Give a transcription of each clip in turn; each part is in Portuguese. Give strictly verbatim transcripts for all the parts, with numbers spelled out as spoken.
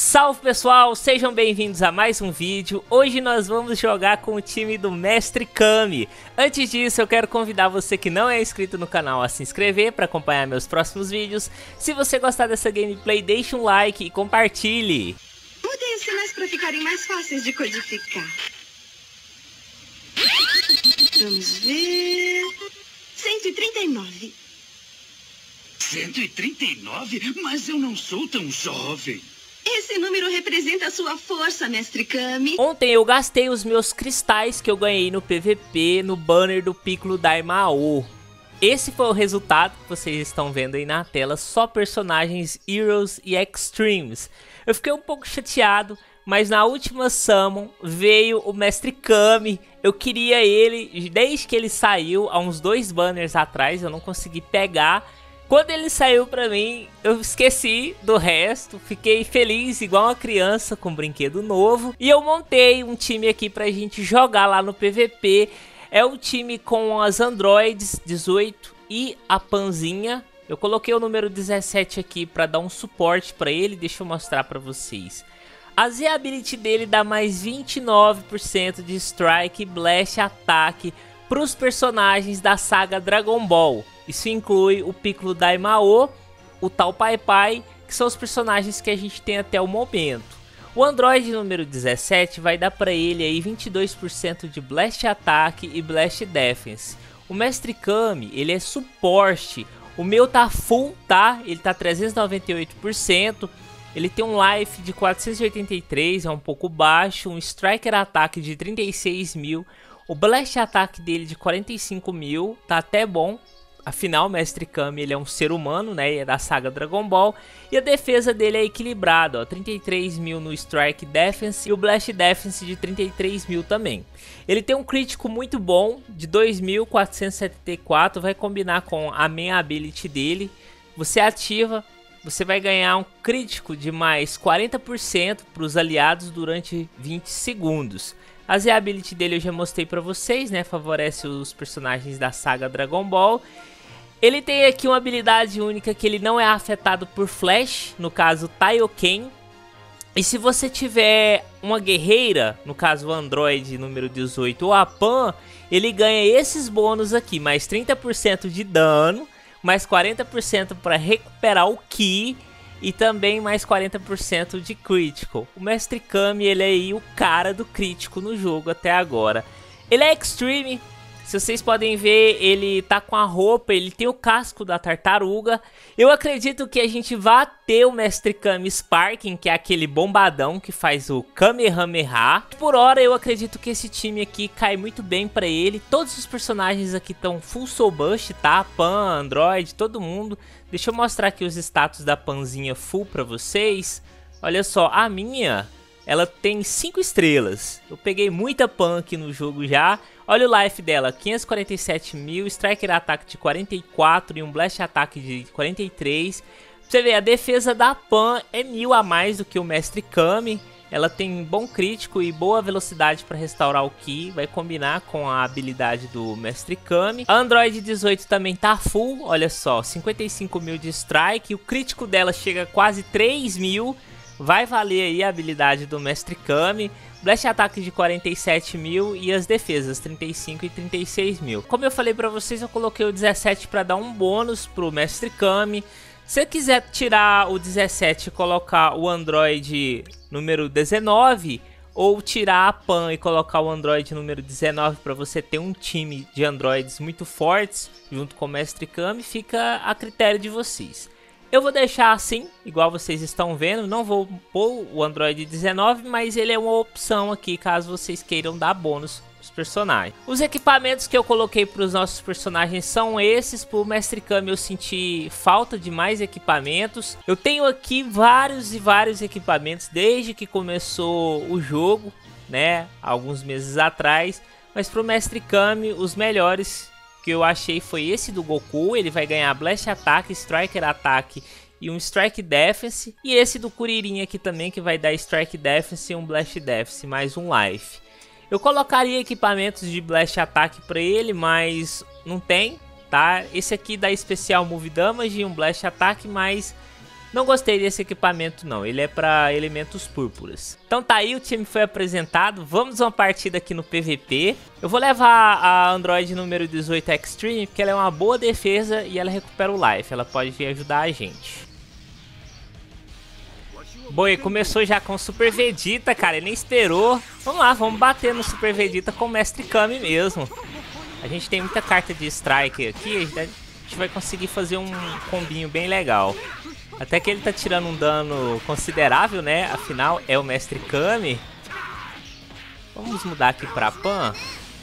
Salve pessoal, sejam bem-vindos a mais um vídeo. Hoje nós vamos jogar com o time do Mestre Kami. Antes disso eu quero convidar você que não é inscrito no canal a se inscrever para acompanhar meus próximos vídeos. Se você gostar dessa gameplay, deixe um like e compartilhe. Mudei os sinais para ficarem mais fáceis de codificar. Vamos ver... cento e trinta e nove. cento e trinta e nove? Mas eu não sou tão jovem. Esse número representa a sua força, Mestre Kami. Ontem eu gastei os meus cristais que eu ganhei no P V P no banner do Piccolo Daimao. Esse foi o resultado que vocês estão vendo aí na tela, só personagens Heroes e Extremes. Eu fiquei um pouco chateado, mas na última Summon veio o Mestre Kami. Eu queria ele desde que ele saiu, há uns dois banners atrás, eu não consegui pegar. Quando ele saiu pra mim, eu esqueci do resto, fiquei feliz igual uma criança com um brinquedo novo. E eu montei um time aqui pra gente jogar lá no P V P. É um time com as Androids dezoito e a Panzinha. Eu coloquei o número dezessete aqui pra dar um suporte pra ele, deixa eu mostrar pra vocês. A Z Ability dele dá mais vinte e nove por cento de Strike, Blast, Ataque para os personagens da saga Dragon Ball. Isso inclui o Piccolo Daimao, o Tal Pai Pai, que são os personagens que a gente tem até o momento. O Android número dezessete vai dar para ele aí vinte e dois por cento de Blast Ataque e Blast Defense. O Mestre Kami, ele é suporte. O meu tá full, tá? Ele tá trezentos e noventa e oito por cento. Ele tem um life de quatrocentos e oitenta e três, é um pouco baixo. Um Striker Ataque de trinta e seis mil. O Blast Ataque dele de quarenta e cinco mil, tá até bom. Afinal, o Mestre Kami ele é um ser humano, né? Ele é da saga Dragon Ball. E a defesa dele é equilibrada, ó. trinta e três mil no Strike Defense e o Blast Defense de trinta e três mil também. Ele tem um crítico muito bom, de dois mil quatrocentos e setenta e quatro. Vai combinar com a Main Ability dele. Você ativa, você vai ganhar um crítico de mais quarenta por cento para os aliados durante vinte segundos. A Z Ability dele eu já mostrei pra vocês, né? Favorece os personagens da saga Dragon Ball. Ele tem aqui uma habilidade única que ele não é afetado por Flash, no caso Taioken. E se você tiver uma guerreira, no caso o Android número dezoito ou a Pan, ele ganha esses bônus aqui, mais trinta por cento de dano, mais quarenta por cento para recuperar o Ki. E também mais quarenta por cento de Critical. O Mestre Kami, ele é aí o cara do crítico no jogo até agora. Ele é Extreme. Se vocês podem ver, ele tá com a roupa, ele tem o casco da tartaruga. Eu acredito que a gente vai ter o Mestre Kami Sparking, que é aquele bombadão que faz o Kamehameha. Por hora, eu acredito que esse time aqui cai muito bem pra ele. Todos os personagens aqui estão full soul boost, tá? Pan, Android, todo mundo. Deixa eu mostrar aqui os status da Panzinha full pra vocês. Olha só, a minha, ela tem cinco estrelas. Eu peguei muita Pan aqui no jogo já. Olha o life dela, quinhentos e quarenta e sete mil, Striker Ataque de quarenta e quatro e um Blast Ataque de quarenta e três. Pra você ver, a defesa da Pan é mil a mais do que o Mestre Kami. Ela tem bom crítico e boa velocidade para restaurar o Ki. Vai combinar com a habilidade do Mestre Kami. A Android dezoito também tá full, olha só, cinquenta e cinco mil de Strike. O crítico dela chega a quase três mil. Vai valer aí a habilidade do Mestre Kami. Blast Ataque de quarenta e sete mil e as defesas trinta e cinco e trinta e seis mil. Como eu falei pra vocês, eu coloquei o dezessete para dar um bônus pro Mestre Kami. Se você quiser tirar o dezessete e colocar o Android número dezenove, ou tirar a Pan e colocar o Android número dezenove para você ter um time de Androids muito fortes junto com o Mestre Kami, fica a critério de vocês. Eu vou deixar assim, igual vocês estão vendo, não vou pôr o Android dezenove, mas ele é uma opção aqui caso vocês queiram dar bônus para os personagens. Os equipamentos que eu coloquei para os nossos personagens são esses. Para o Mestre Kami eu senti falta de mais equipamentos. Eu tenho aqui vários e vários equipamentos desde que começou o jogo, né, alguns meses atrás. Mas para o Mestre Kami os melhores que eu achei foi esse do Goku. Ele vai ganhar Blast Ataque, Striker Ataque e um Strike Defense. E esse do Kuririn aqui também, que vai dar Strike Defense e um Blast Defense, mais um Life. Eu colocaria equipamentos de Blast Ataque para ele, mas não tem, tá? Esse aqui dá especial Move Damage e um Blast Ataque, mas Não gostei desse equipamento não, ele é para elementos púrpuras. Então tá aí, o time foi apresentado, vamos uma partida aqui no P V P. Eu vou levar a Android número dezoito Extreme, porque ela é uma boa defesa e ela recupera o life, ela pode vir ajudar a gente. Boi, começou já com o Super Vegeta, cara, ele nem esperou. Vamos lá, vamos bater no Super Vegeta com o Mestre Kami mesmo. A gente tem muita carta de strike aqui, a gente vai conseguir fazer um combinho bem legal. Até que ele tá tirando um dano considerável, né? Afinal, é o Mestre Kami. Vamos mudar aqui pra Pan.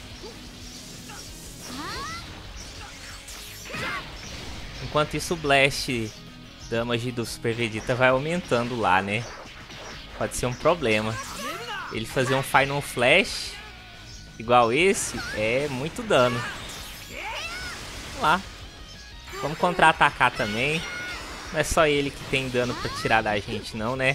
Enquanto isso, o Blast damage do Super Vegeta vai aumentando lá, né? Pode ser um problema. Ele fazer um Final Flash igual esse é muito dano. Vamos lá. Vamos contra-atacar também. Não é só ele que tem dano pra tirar da gente não, né?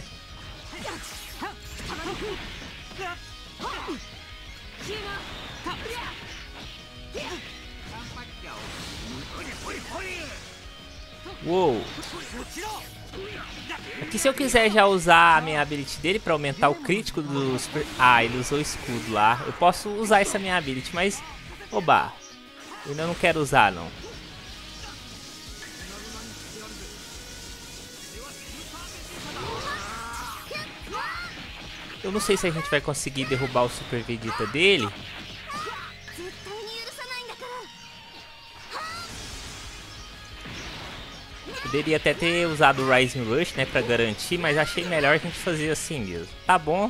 Uou! Aqui se eu quiser já usar a minha ability dele pra aumentar o crítico do super... Ah, ele usou o escudo lá. Eu posso usar essa minha ability, mas... Oba! Eu ainda não quero usar, não. Eu não sei se a gente vai conseguir derrubar o Super Vegeta dele. Poderia até ter usado o Rising Rush, né, pra garantir, mas achei melhor a gente fazer assim mesmo. Tá bom.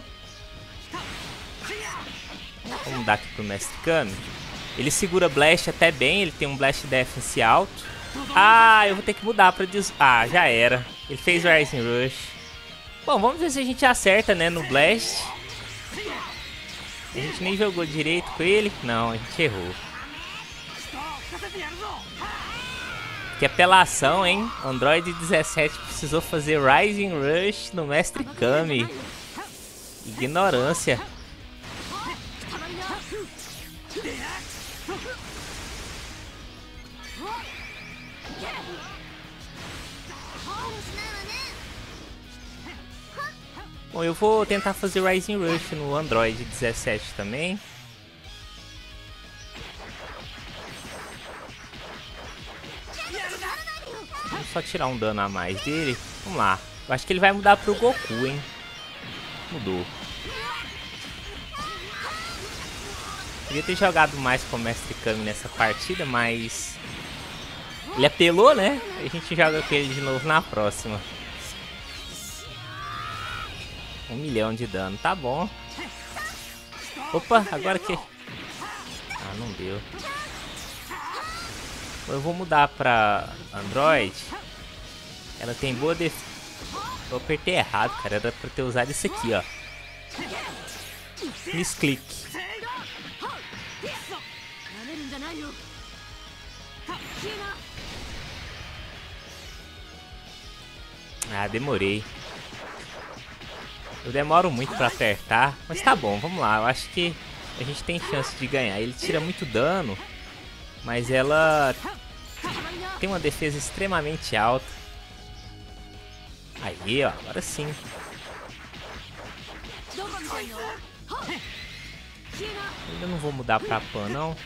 Vamos mudar aqui pro Mestre Kami. Ele segura Blast até bem, ele tem um Blast Defense alto. Ah, eu vou ter que mudar pra... Des... Ah, já era. Ele fez o Rising Rush. Bom, vamos ver se a gente acerta, né, no Blast. A gente nem jogou direito com ele. Não, a gente errou. Que apelação, hein? Android dezessete precisou fazer Rising Rush no Mestre Kami. Ignorância. Bom, eu vou tentar fazer Rising Rush no Android dezessete também. Vamos só tirar um dano a mais dele. Vamos lá. Eu acho que ele vai mudar pro Goku, hein? Mudou. Queria ter jogado mais com o Mestre Kami nessa partida, mas... Ele apelou, né? A gente joga com ele de novo na próxima. Um milhão de dano, tá bom. Opa, agora que... Ah, não deu. Eu vou mudar pra Android. Ela tem boa defesa. Eu apertei errado, cara. Era pra ter usado isso aqui, ó. Misclick. Ah, demorei. Eu demoro muito pra apertar, mas tá bom, vamos lá. Eu acho que a gente tem chance de ganhar. Ele tira muito dano, mas ela tem uma defesa extremamente alta. Aí, ó, agora sim. Ainda não vou mudar pra Pan, não.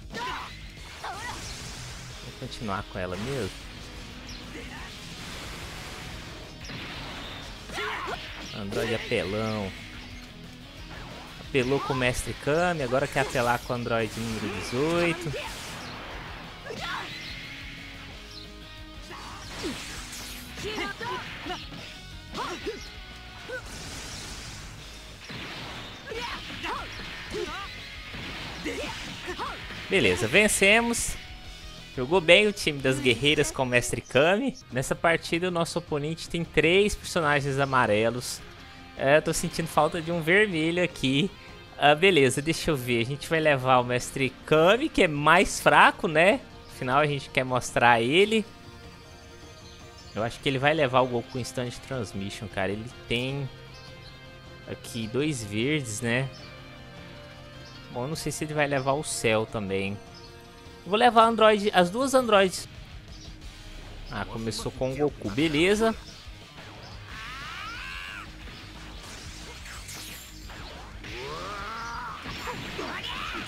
Vou continuar com ela mesmo. Android apelão. Apelou com o Mestre Kami, agora quer apelar com o Android número dezoito. Beleza, vencemos. Jogou bem o time das guerreiras com o Mestre Kami. Nessa partida o nosso oponente tem três personagens amarelos. É, tô sentindo falta de um vermelho aqui. Ah, beleza, deixa eu ver. A gente vai levar o Mestre Kami, que é mais fraco, né? Afinal a gente quer mostrar ele. Eu acho que ele vai levar o Goku Instant Transmission, cara. Ele tem aqui dois verdes, né? Bom, não sei se ele vai levar o Cell também. Vou levar Android, as duas Androids. Ah, começou com o Goku, beleza.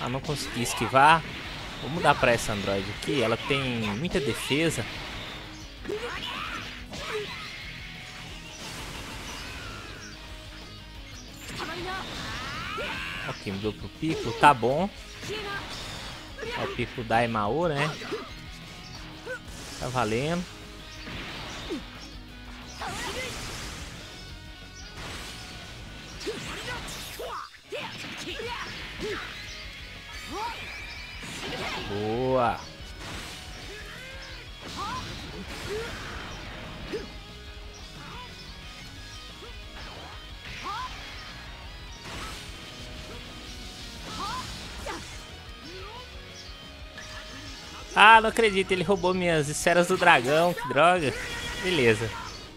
Ah, não consegui esquivar. Vou mudar pra essa androide aqui. Ela tem muita defesa. Ok, mudou pro Piccolo. Tá bom. É o Piccolo Daimao, né? Tá valendo. Boa. Ah, não acredito, ele roubou minhas esferas do dragão, que droga. Beleza.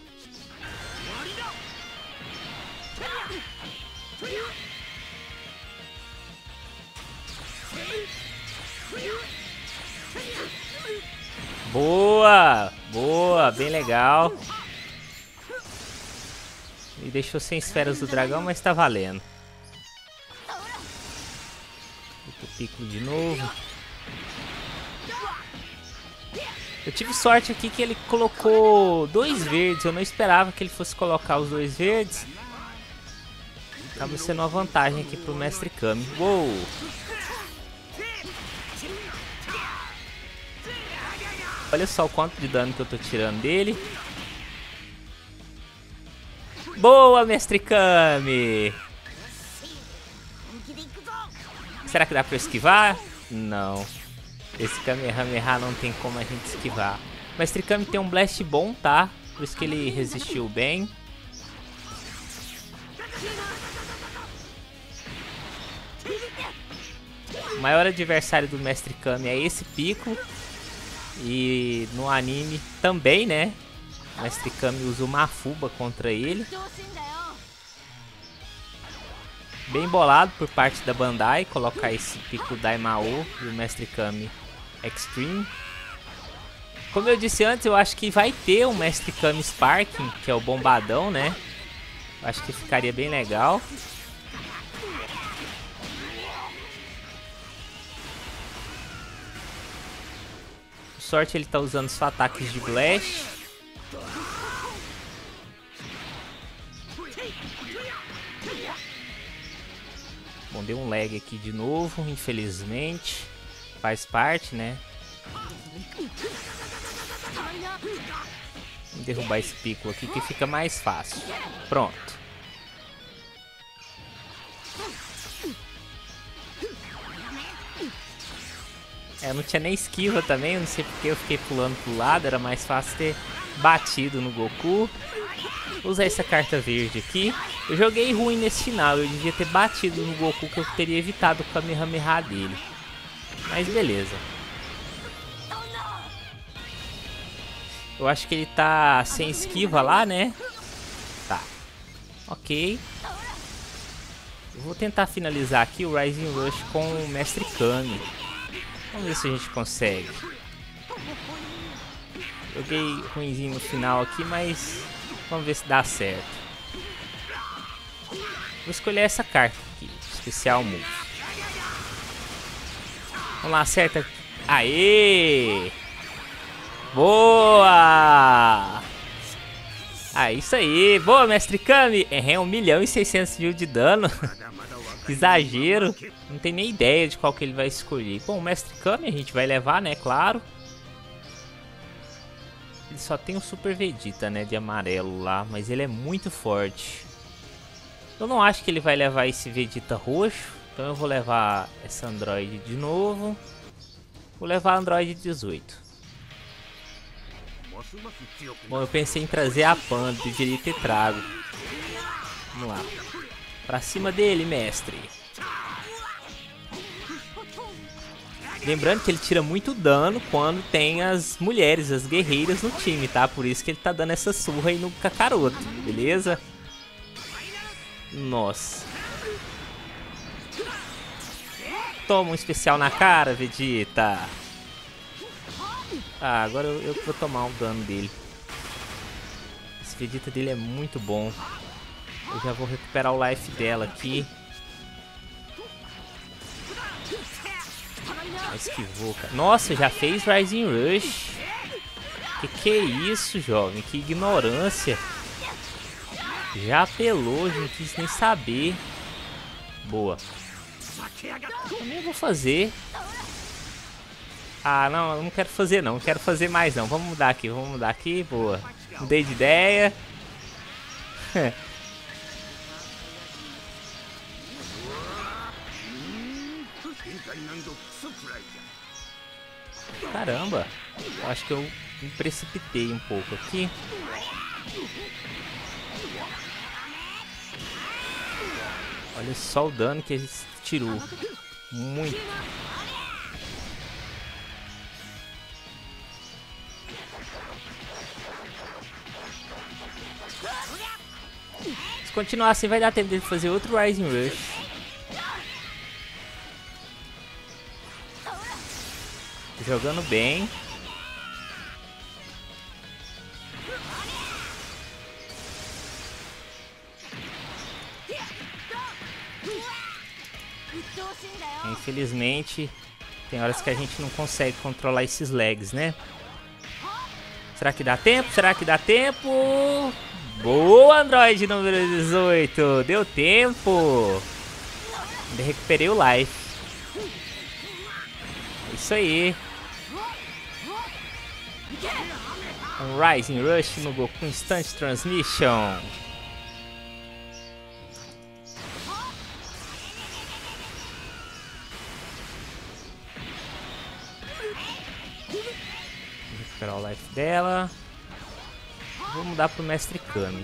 Boa, boa, bem legal. Me deixou sem esferas do dragão, mas tá valendo. O Piccolo de novo. Eu tive sorte aqui que ele colocou dois verdes. Eu não esperava que ele fosse colocar os dois verdes. Acaba sendo uma vantagem aqui pro Mestre Kami. Uou! Olha só o quanto de dano que eu tô tirando dele. Boa, Mestre Kami! Será que dá pra esquivar? Não. Esse Kamehameha não tem como a gente esquivar. O Mestre Kami tem um Blast bom, tá? Por isso que ele resistiu bem. O maior adversário do Mestre Kami é esse Piccolo. E no anime também, né? O Mestre Kami usa o Mafuba contra ele. Bem bolado por parte da Bandai colocar esse Piccolo Daimao e o Mestre Kami Extreme. Como eu disse antes, eu acho que vai ter o Mestre Kami Sparking, que é o bombadão, né? Eu acho que ficaria bem legal. Por sorte ele tá usando só ataques de Blast. Bom, deu um lag aqui de novo, infelizmente. Faz parte, né? Vou derrubar esse Piccolo aqui que fica mais fácil. Pronto. É, não tinha nem esquiva também, eu não sei porque eu fiquei pulando pro lado, era mais fácil ter batido no Goku. Vou usar essa carta verde aqui. Eu joguei ruim nesse final, eu devia ter batido no Goku que eu teria evitado o Kamehameha dele. Mas beleza. Eu acho que ele tá sem esquiva lá, né? Tá. Ok. Eu vou tentar finalizar aqui o Rising Rush com o Mestre Kami. Vamos ver se a gente consegue. Joguei ruimzinho no final aqui, mas vamos ver se dá certo. Vou escolher essa carta aqui, Especial Move. Vamos lá, acerta. Aê! Boa! Ah, isso aí. Boa, Mestre Kami. É um milhão e seiscentos mil de dano. Exagero. Não tem nem ideia de qual que ele vai escolher. Bom, o Mestre Kami a gente vai levar, né? Claro. Ele só tem o Super Vegeta, né? De amarelo lá. Mas ele é muito forte. Eu não acho que ele vai levar esse Vegeta roxo. Então eu vou levar essa Android de novo. Vou levar a Android dezoito. Bom, eu pensei em trazer a Panda. Deveria ter trago. Vamos lá. Pra cima dele, mestre. Lembrando que ele tira muito dano quando tem as mulheres, as guerreiras no time, tá? Por isso que ele tá dando essa surra aí no Kakaroto, beleza? Nossa. Toma um especial na cara, Vegeta. Ah, agora eu, eu vou tomar um dano dele. Esse Vegeta dele é muito bom. Eu já vou recuperar o life dela aqui. Esquivou, cara. Nossa, já fez Rising Rush. Que que é isso, jovem? Que ignorância. Já apelou, não quis nem saber. Boa. Também vou fazer. Ah, não, eu não quero fazer não. Não quero fazer mais não. Vamos mudar aqui, vamos mudar aqui. Boa. Mudei de ideia. Caramba. Eu acho que eu me precipitei um pouco aqui. Olha só o dano que a gente tirou. Muito. Se continuar assim vai dar tempo de fazer outro Rising Rush. Jogando bem. Infelizmente, tem horas que a gente não consegue controlar esses lags, né? Será que dá tempo? Será que dá tempo? Boa, Android número dezoito. Deu tempo. Ainda recuperei o life. Isso aí. Um Rising Rush no Goku Instant Transmission. Vou recuperar o life dela. Vou mudar pro Mestre Kami.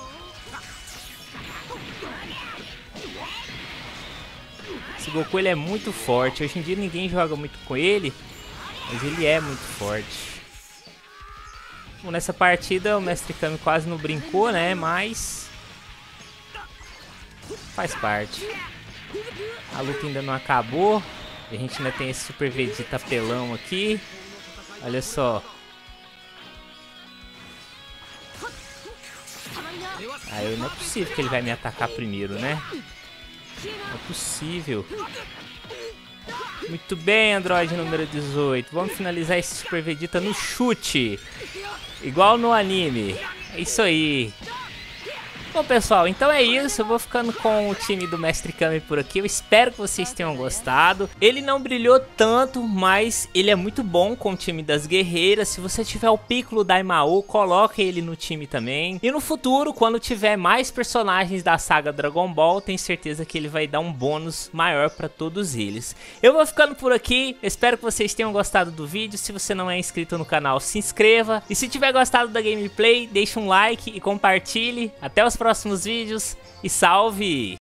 Esse Goku ele é muito forte. Hoje em dia ninguém joga muito com ele, mas ele é muito forte. Bom, nessa partida o Mestre Kami quase não brincou, né? Mas faz parte. A luta ainda não acabou. A gente ainda tem esse Super Vegeta pelão aqui. Olha só. Aí não é possível que ele vai me atacar primeiro, né? Não é possível. Muito bem, Android número dezoito. Vamos finalizar esse Super Vegeta no chute. Igual no anime. É isso aí. Bom, pessoal, então é isso. Eu vou ficando com o time do Mestre Kami por aqui. Eu espero que vocês tenham gostado. Ele não brilhou tanto, mas ele é muito bom com o time das guerreiras. Se você tiver o Piccolo Daimao, coloque ele no time também. E no futuro, quando tiver mais personagens da saga Dragon Ball, tenho certeza que ele vai dar um bônus maior para todos eles. Eu vou ficando por aqui. Espero que vocês tenham gostado do vídeo. Se você não é inscrito no canal, se inscreva. E se tiver gostado da gameplay, deixa um like e compartilhe. Até os próximos vídeos e salve!